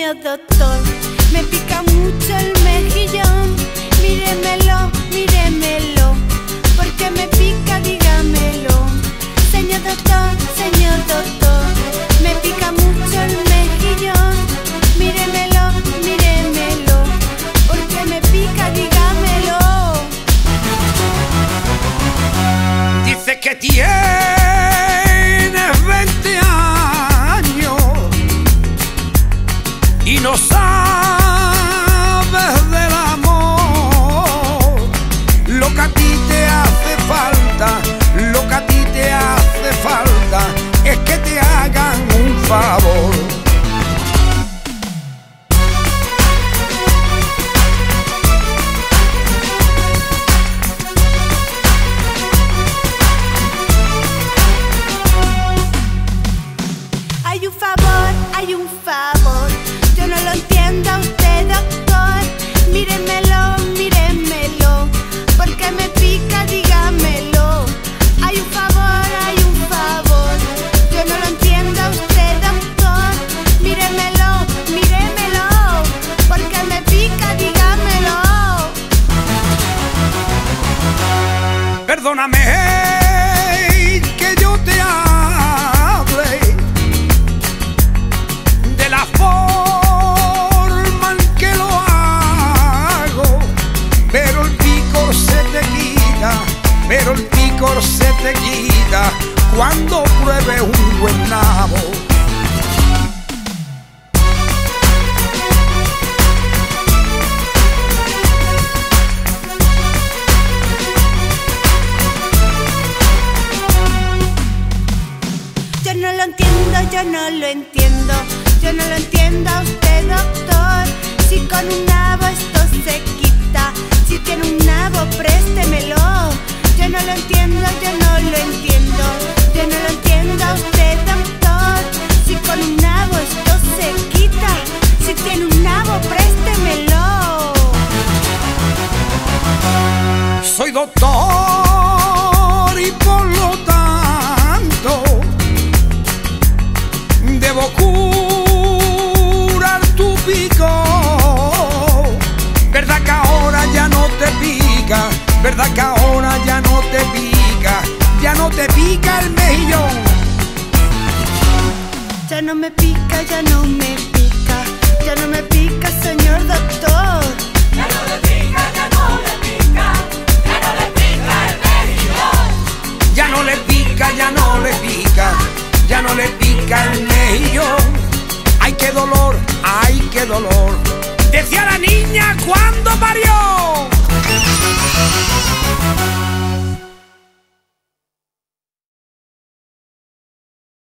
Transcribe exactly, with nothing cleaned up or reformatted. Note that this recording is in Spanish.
señor doctor. Me pica mucho el mejillón, míremelo, míremelo. ¿Por qué me pica? Dígamelo. Señor doctor, señor doctor, me pica mucho el mejillón, míremelo, míremelo. ¿Por qué me pica? Dígamelo. Dice que tienes veinte años y no sabes del amor. Lo que a ti te hace falta, lo que a ti te hace falta es que te hagan un favor. Hay un favor, hay un favor, yo no lo entiendo a usted, doctor. Míremelo, míremelo, ¿por qué me pica? Dígamelo. Hay un favor, hay un favor, yo no lo entiendo a usted, doctor. Míremelo, míremelo, ¿por qué me pica? Dígamelo. Perdóname que yo te hable de la forma en que lo hago, pero el picor se te quita, pero el picor se te quita cuando pruebes un buen nabo. Yo no lo entiendo, yo no lo entiendo, yo no lo entiendo a usted, doctor. Si con un nabo esto se quita, si tiene un nabo préstemelo. Yo no lo entiendo, yo no lo entiendo, yo no lo entiendo a usted, doctor. Si con un nabo esto se quita, si tiene un nabo préstemelo. Soy doctor y por lo tanto debo curar tu pico. ¿Verdad que ahora ya no te pica? ¿Verdad que ahora ya no te pica? Ya no te pica el mejillón. Ya no me pica, ya no me pica, ya no me pica, señor doctor. Ya no le pica, ya no le pica, ya no le pica el mejillón. Ya no le pica, ya no le pica, ya no le pica el mejillón. Ay, qué dolor, ay, qué dolor, decía la niña cuando parió.